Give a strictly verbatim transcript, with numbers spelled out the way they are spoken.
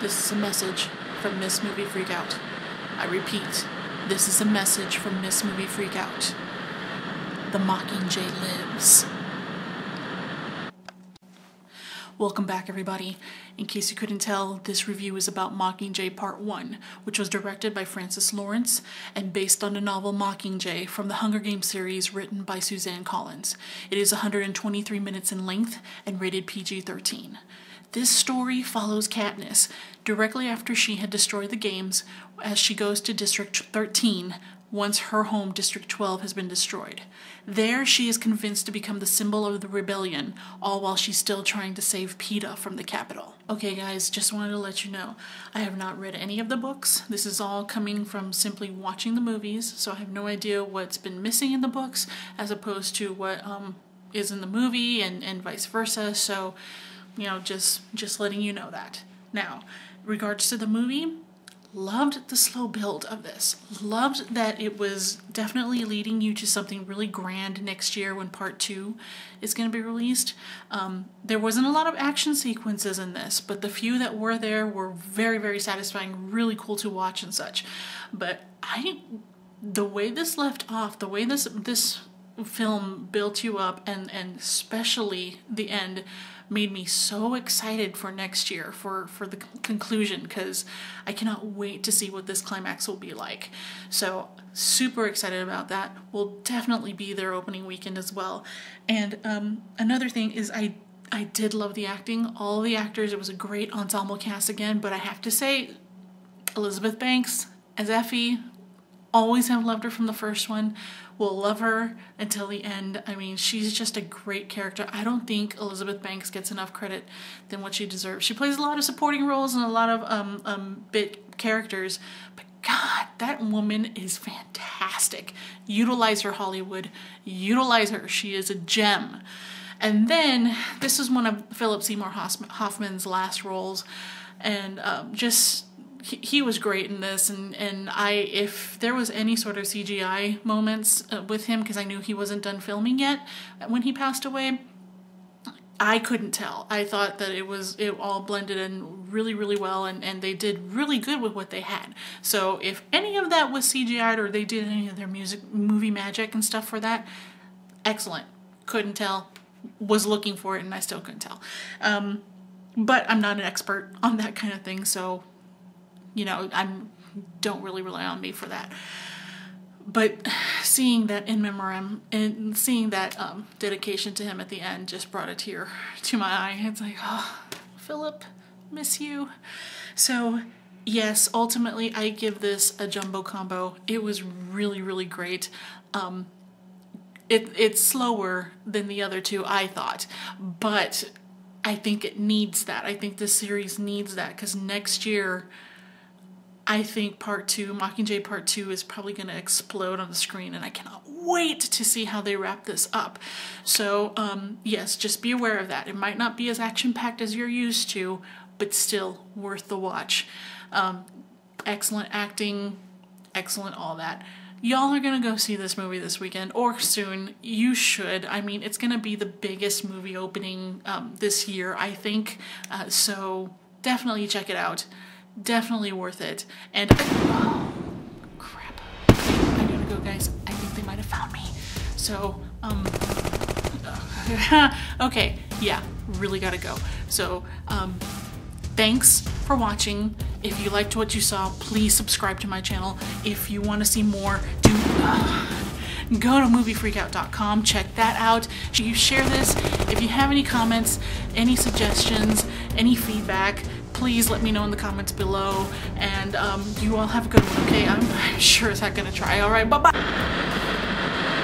This is a message from Miss Movie Freakout. I repeat, this is a message from Miss Movie Freakout. The Mockingjay lives. Welcome back, everybody. In case you couldn't tell, this review is about Mockingjay Part one, which was directed by Francis Lawrence and based on the novel Mockingjay from the Hunger Games series written by Suzanne Collins. It is one hundred twenty-three minutes in length and rated P G thirteen. This story follows Katniss directly after she had destroyed the games as she goes to District thirteen once her home District twelve has been destroyed. There she is convinced to become the symbol of the rebellion, all while she's still trying to save Peeta from the Capitol. Okay guys, just wanted to let you know, I have not read any of the books. This is all coming from simply watching the movies, so I have no idea what's been missing in the books as opposed to what um, is in the movie and, and vice versa, so you know, just just letting you know that. Now, regards to the movie, loved the slow build of this. Loved that it was definitely leading you to something really grand next year when part two is going to be released. Um, there wasn't a lot of action sequences in this, but the few that were there were very, very satisfying, really cool to watch and such. But I, the way this left off, the way this this film built you up, and, and especially the end, made me so excited for next year, for, for the conclusion, because I cannot wait to see what this climax will be like. So super excited about that. Will definitely be their opening weekend as well. And um, another thing is I I did love the acting. All the actors, it was a great ensemble cast again, but I have to say Elizabeth Banks as Effie, always have loved her from the first one. Will love her until the end. I mean, she's just a great character. I don't think Elizabeth Banks gets enough credit than what she deserves. She plays a lot of supporting roles and a lot of um, um, bit characters, but God, that woman is fantastic. Utilize her, Hollywood. Utilize her. She is a gem. And then, this is one of Philip Seymour Hoffman's last roles, and um, just He, he was great in this, and, and I, if there was any sort of C G I moments uh, with him, because I knew he wasn't done filming yet when he passed away, I couldn't tell. I thought that it was, it all blended in really, really well, and, and they did really good with what they had. So if any of that was C G I'd or they did any of their music, movie magic and stuff for that, excellent. Couldn't tell. Was looking for it, and I still couldn't tell. Um, but I'm not an expert on that kind of thing, so you know, I don't really rely on me for that. But seeing that in memoriam and seeing that um, dedication to him at the end just brought a tear to my eye. It's like, oh, Philip, miss you. So yes, ultimately I give this a jumbo combo. It was really, really great. Um, it, it's slower than the other two, I thought, but I think it needs that. I think this series needs that, because next year I think part two, Mockingjay part two, is probably going to explode on the screen, and I cannot wait to see how they wrap this up. So, um, yes, just be aware of that. It might not be as action-packed as you're used to, but still worth the watch. Um, excellent acting, excellent all that. Y'all are going to go see this movie this weekend, or soon. You should. I mean, it's going to be the biggest movie opening um, this year, I think. Uh, so definitely check it out. Definitely worth it. And oh, crap, I gotta go, guys. I think they might have found me. So um okay, yeah, really gotta go. So um thanks for watching. If you liked what you saw, please subscribe to my channel. If you want to see more, do uh, go to movie freakout dot com, check that out. You share this. If you have any comments, any suggestions, any feedback, please let me know in the comments below, and um, you all have a good one, okay? I'm, I'm sure it's not gonna try. All right, bye-bye.